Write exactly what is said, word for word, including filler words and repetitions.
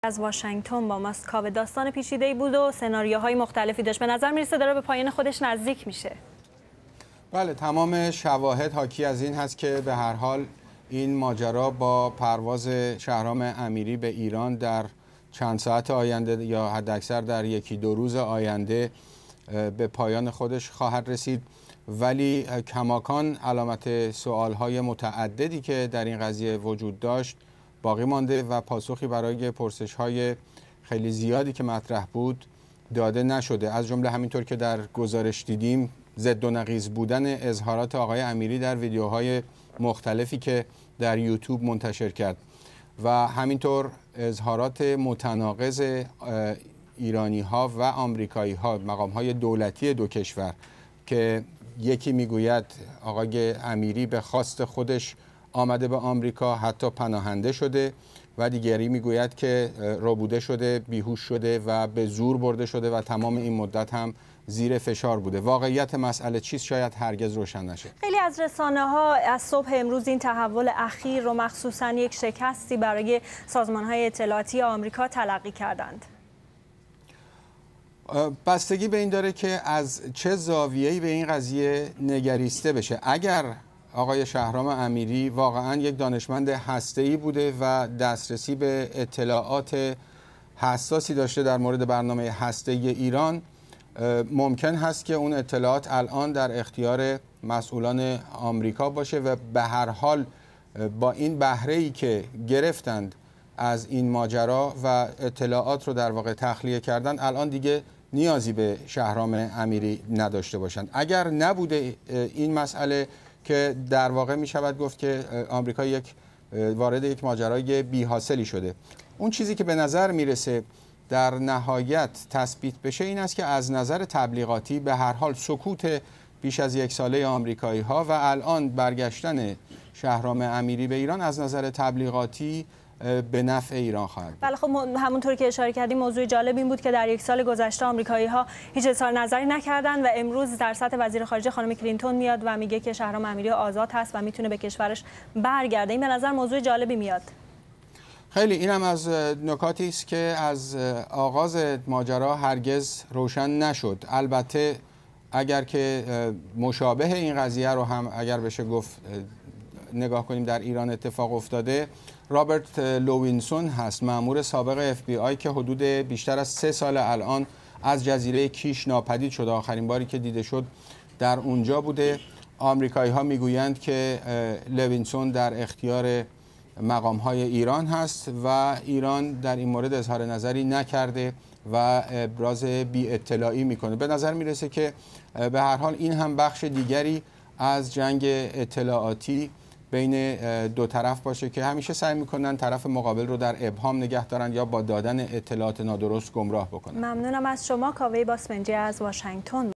از واشنگتن با ماست. کاوه داستان پیچیده‌ای بود و سناریوهای مختلفی داشت. به نظر میرسه داره به پایان خودش نزدیک میشه. بله، تمام شواهد حاکی از این هست که به هر حال این ماجرا با پرواز شهرام امیری به ایران در چند ساعت آینده یا حداکثر در یکی دو روز آینده به پایان خودش خواهد رسید، ولی کماکان علامت سوالهای متعددی که در این قضیه وجود داشت باقی مانده و پاسخی برای پرسش‌های خیلی زیادی که مطرح بود داده نشده. از جمله همینطور که در گزارش دیدیم ضد و نقیض بودن اظهارات آقای امیری در ویدیوهای مختلفی که در یوتیوب منتشر کرد و همینطور اظهارات متناقض ایرانی ها و آمریکایی ها، مقام های دولتی دو کشور، که یکی میگوید آقای امیری به خواست خودش آمده به آمریکا، حتی پناهنده شده، و دیگری میگوید که ربوده شده، بیهوش شده و به زور برده شده و تمام این مدت هم زیر فشار بوده. واقعیت مسئله چیست شاید هرگز روشن نشه. خیلی از رسانه‌ها از صبح امروز این تحول اخیر رو مخصوصاً یک شکستی برای سازمان‌های اطلاعاتی آمریکا تلقی کردند. بستگی به این داره که از چه زاویه‌ای به این قضیه نگریسته بشه. اگر آقای شهرام امیری واقعاً یک دانشمند هسته‌ای بوده و دسترسی به اطلاعات حساسی داشته در مورد برنامه هسته‌ای ایران، ممکن هست که اون اطلاعات الان در اختیار مسئولان آمریکا باشه و به هر حال با این بهره‌ای که گرفتند از این ماجرا و اطلاعات رو در واقع تخلیه کردن، الان دیگه نیازی به شهرام امیری نداشته باشند. اگر نبوده این مسئله که در واقع می شود گفت که آمریکا یک وارد یک ماجرای بی حاصلی شده، اون چیزی که به نظر میرسه در نهایت تثبیت بشه این است که از نظر تبلیغاتی به هر حال سکوت بیش از یک ساله آمریکایی ها و الان برگشتن شهرام امیری به ایران از نظر تبلیغاتی به نفع ایران خواهد بود. بله، خب همونطور که اشاره کردیم موضوع جالب این بود که در یک سال گذشته آمریکایی ها هیچ اظهار نظری نکردند و امروز در سطح وزیر خارجه خانم کلینتون میاد و میگه که شهرام امیری آزاد هست و میتونه به کشورش برگرده. این به نظر موضوع جالبی میاد. خیلی، اینم از نکاتی است که از آغاز ماجرا هرگز روشن نشد. البته اگر که مشابه این قضیه رو هم اگر بشه گفت نگاه کنیم در ایران اتفاق افتاده، رابرت لوینسون هست، مأمور سابق اف بی آی که حدود بیشتر از سه سال الان از جزیره کیش ناپدید شده. آخرین باری که دیده شد در اونجا بوده. آمریکایی ها میگویند که لوینسون در اختیار مقام های ایران هست و ایران در این مورد اظهار نظری نکرده و ابراز بی اطلاعی میکنه. به نظر میرسه که به هر حال این هم بخش دیگری از جنگ اطلاعاتی بین دو طرف باشه که همیشه سعی میکنن طرف مقابل رو در ابهام نگه دارن یا با دادن اطلاعات نادرست گمراه بکنن. ممنونم از شما کاوه باسمنجی از واشنگتن.